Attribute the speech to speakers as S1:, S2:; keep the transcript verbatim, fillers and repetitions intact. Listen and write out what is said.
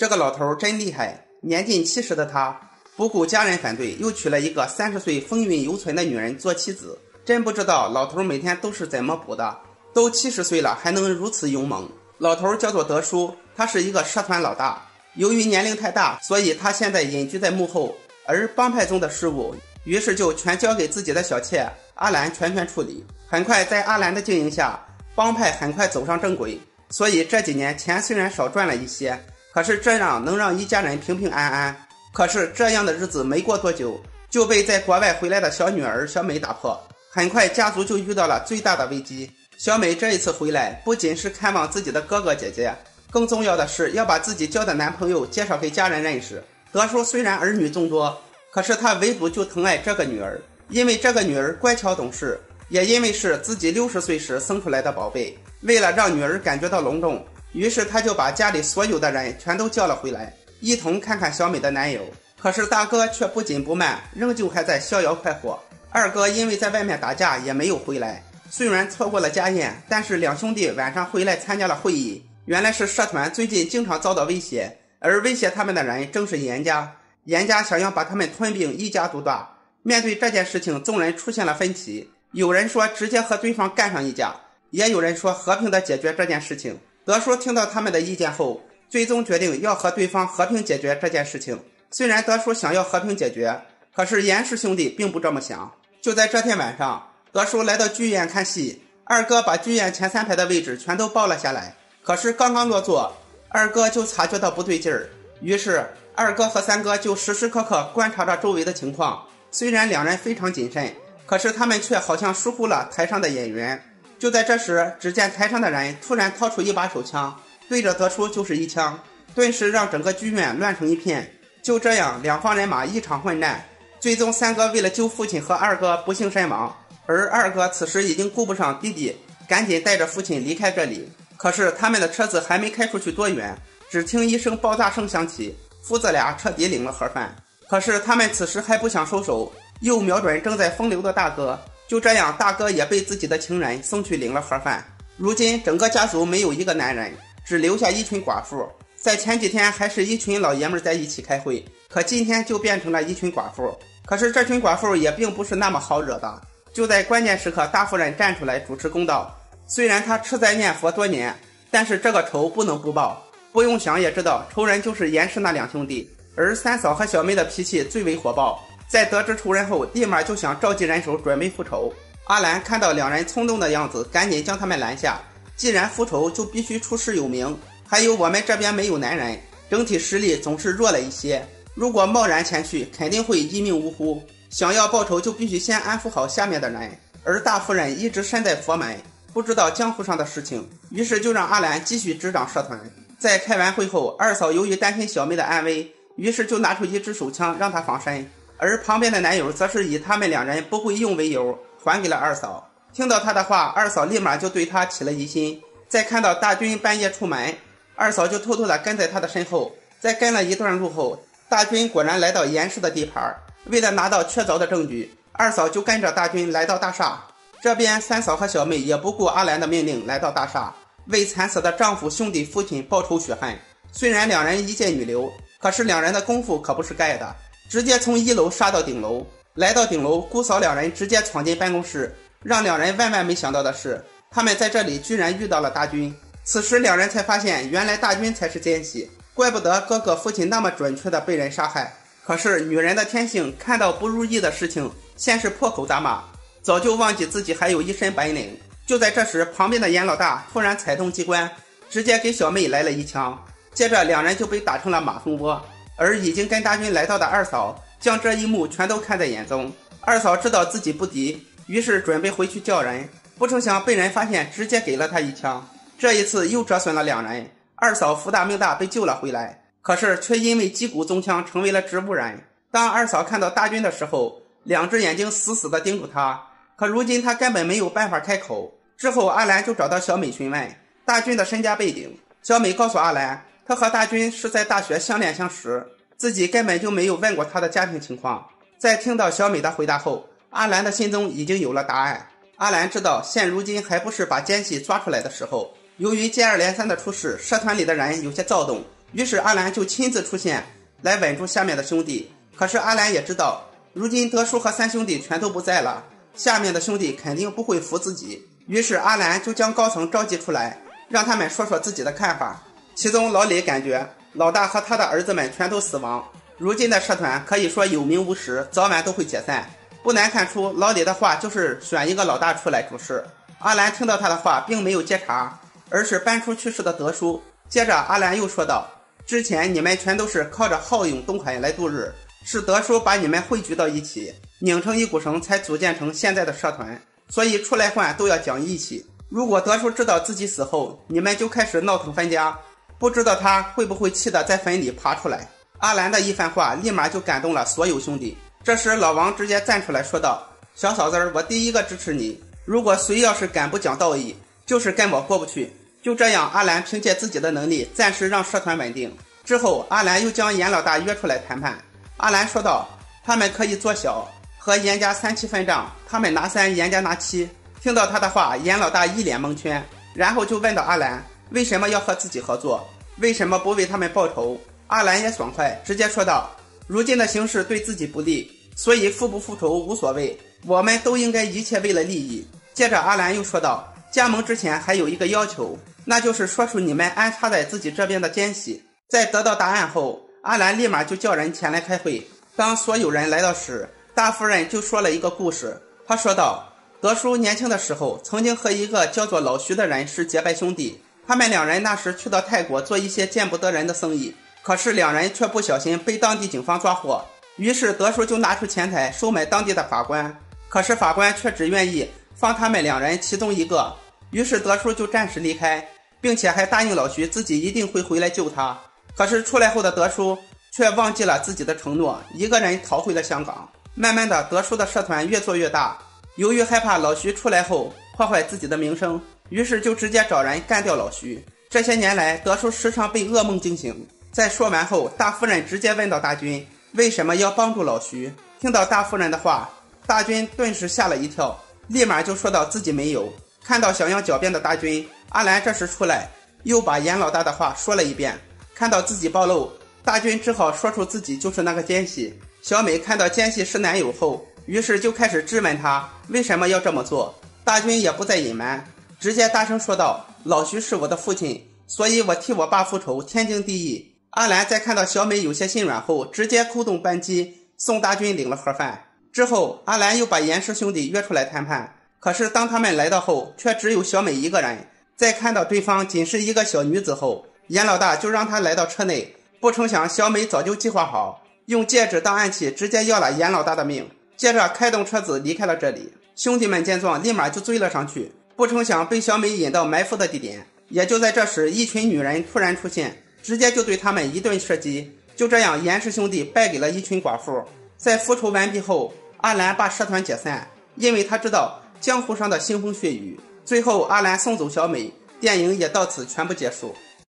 S1: 这个老头真厉害，年近七十的他不顾家人反对，又娶了一个三十岁风韵犹存的女人做妻子。真不知道老头每天都是怎么补的，都七十岁了还能如此勇猛。老头叫做德叔，他是一个社团老大，由于年龄太大，所以他现在隐居在幕后，而帮派中的事务于是就全交给自己的小妾阿兰全权处理。很快在阿兰的经营下，帮派很快走上正轨，所以这几年钱虽然少赚了一些，可是这样能让一家人平平安安。可是这样的日子没过多久，就被在国外回来的小女儿小美打破。很快家族就遇到了最大的危机。小美这一次回来，不仅是看望自己的哥哥姐姐，更重要的是要把自己交的男朋友介绍给家人认识。德叔虽然儿女众多，可是他唯独就疼爱这个女儿，因为这个女儿乖巧懂事，也因为是自己六十岁时生出来的宝贝。为了让女儿感觉到隆重，于是他就把家里所有的人全都叫了回来，一同看看小美的男友。可是大哥却不紧不慢，仍旧还在逍遥快活。二哥因为在外面打架也没有回来，虽然错过了家宴，但是两兄弟晚上回来参加了会议。原来是社团最近经常遭到威胁，而威胁他们的人正是严家。严家想要把他们吞并，一家独大。面对这件事情，众人出现了分歧，有人说直接和对方干上一架，也有人说和平的解决这件事情。德叔听到他们的意见后，最终决定要和对方和平解决这件事情。虽然德叔想要和平解决，可是严氏兄弟并不这么想。就在这天晚上，德叔来到剧院看戏，二哥把剧院前三排的位置全都包了下来。可是刚刚落座，二哥就察觉到不对劲儿，于是二哥和三哥就时时刻刻观察着周围的情况。虽然两人非常谨慎，可是他们却好像疏忽了台上的演员。就在这时，只见台上的人突然掏出一把手枪，对着德叔就是一枪，顿时让整个剧院乱成一片。就这样，两方人马一场混战，最终三哥为了救父亲和二哥不幸身亡，而二哥此时已经顾不上弟弟，赶紧带着父亲离开这里。可是他们的车子还没开出去多远，只听一声爆炸声响起，父子俩彻底领了盒饭。可是他们此时还不想收手，又瞄准正在风流的大哥。就这样，大哥也被自己的情人送去领了盒饭。如今整个家族没有一个男人，只留下一群寡妇。在前几天还是一群老爷们在一起开会，可今天就变成了一群寡妇。可是这群寡妇也并不是那么好惹的。就在关键时刻，大夫人站出来主持公道。虽然他吃斋念佛多年，但是这个仇不能不报。不用想也知道，仇人就是严氏那两兄弟。而三嫂和小妹的脾气最为火爆，在得知仇人后，立马就想召集人手准备复仇。阿兰看到两人冲动的样子，赶紧将他们拦下。既然复仇，就必须出师有名。还有我们这边没有男人，整体实力总是弱了一些，如果贸然前去，肯定会一命呜呼。想要报仇，就必须先安抚好下面的人。而大夫人一直身在佛门，不知道江湖上的事情，于是就让阿兰继续执掌社团。在开完会后，二嫂由于担心小妹的安危，于是就拿出一支手枪让她防身，而旁边的男友则是以他们两人不会用为由还给了二嫂。听到他的话，二嫂立马就对他起了疑心。在看到大军半夜出门，二嫂就偷偷地跟在他的身后。在跟了一段路后，大军果然来到严氏的地盘。为了拿到确凿的证据，二嫂就跟着大军来到大厦。这边三嫂和小妹也不顾阿兰的命令来到大厦，为惨死的丈夫兄弟父亲报仇雪恨。虽然两人一介女流，可是两人的功夫可不是盖的，直接从一楼杀到顶楼。来到顶楼，姑嫂两人直接闯进办公室。让两人万万没想到的是，他们在这里居然遇到了大军。此时两人才发现，原来大军才是奸细，怪不得哥哥父亲那么准确的被人杀害。可是女人的天性，看到不如意的事情，先是破口大骂，早就忘记自己还有一身本领。就在这时，旁边的严老大突然踩动机关，直接给小妹来了一枪，接着两人就被打成了马蜂窝。而已经跟大军来到的二嫂将这一幕全都看在眼中。二嫂知道自己不敌，于是准备回去叫人，不成想被人发现，直接给了他一枪。这一次又折损了两人，二嫂福大命大被救了回来，可是却因为击鼓中枪成为了植物人。当二嫂看到大军的时候，两只眼睛死死地盯住他，可如今他根本没有办法开口。之后阿兰就找到小美询问大军的身家背景。小美告诉阿兰，她和大军是在大学相恋相识，自己根本就没有问过他的家庭情况。在听到小美的回答后，阿兰的心中已经有了答案。阿兰知道现如今还不是把奸细抓出来的时候，由于接二连三的出事，社团里的人有些躁动， 于是阿兰就亲自出现来稳住下面的兄弟。可是阿兰也知道，如今德叔和三兄弟全都不在了，下面的兄弟肯定不会服自己。于是阿兰就将高层召集出来，让他们说说自己的看法。其中老李感觉老大和他的儿子们全都死亡，如今的社团可以说有名无实，早晚都会解散。不难看出，老李的话就是选一个老大出来主事。阿兰听到他的话并没有接茬，而是搬出去世的德叔。接着阿兰又说道，之前你们全都是靠着好勇斗狠来度日，是德叔把你们汇聚到一起，拧成一股绳才组建成现在的社团，所以出来混都要讲义气。如果德叔知道自己死后，你们就开始闹腾分家，不知道他会不会气得在坟里爬出来。阿兰的一番话立马就感动了所有兄弟。这时老王直接站出来说道，小嫂子儿，我第一个支持你，如果谁要是敢不讲道义，就是跟我过不去。就这样，阿兰凭借自己的能力暂时让社团稳定。之后阿兰又将严老大约出来谈判。阿兰说道，他们可以做小，和严家三七分账，他们拿三，严家拿七。听到他的话，严老大一脸蒙圈，然后就问到阿兰为什么要和自己合作，为什么不为他们报仇。阿兰也爽快，直接说道，如今的形势对自己不利，所以复不复仇无所谓，我们都应该一切为了利益。接着阿兰又说道，加盟之前还有一个要求，那就是说出你们安插在自己这边的奸细。在得到答案后，阿兰立马就叫人前来开会。当所有人来到时，大夫人就说了一个故事。她说道，德叔年轻的时候曾经和一个叫做老徐的人是结拜兄弟，他们两人那时去到泰国做一些见不得人的生意，可是两人却不小心被当地警方抓获。于是德叔就拿出钱财收买当地的法官，可是法官却只愿意放他们两人其中一个。于是德叔就暂时离开，并且还答应老徐自己一定会回来救他。可是出来后的德叔却忘记了自己的承诺，一个人逃回了香港。慢慢的，德叔的社团越做越大，由于害怕老徐出来后破坏自己的名声，于是就直接找人干掉老徐。这些年来，德叔时常被噩梦惊醒。在说完后，大夫人直接问到大军为什么要帮助老徐。听到大夫人的话，大军顿时吓了一跳，立马就说到自己没有。看到想要狡辩的大军，阿兰这时出来又把严老大的话说了一遍。看到自己暴露，大军只好说出自己就是那个奸细。小美看到奸细是男友后，于是就开始质问他为什么要这么做。大军也不再隐瞒，直接大声说道，老徐是我的父亲，所以我替我爸复仇天经地义。阿兰在看到小美有些心软后，直接扣动扳机送大军领了盒饭。之后阿兰又把严氏兄弟约出来谈判，可是当他们来到后，却只有小美一个人。在看到对方仅是一个小女子后，严老大就让她来到车内，不成想小美早就计划好，用戒指当暗器直接要了严老大的命，接着开动车子离开了这里。兄弟们见状立马就追了上去，不成想被小美引到埋伏的地点。也就在这时，一群女人突然出现，直接就对他们一顿射击。就这样，严氏兄弟败给了一群寡妇。在复仇完毕后，阿兰把社团解散，因为他知道江湖上的腥风血雨。最后阿兰送走小美，电影也到此全部结束。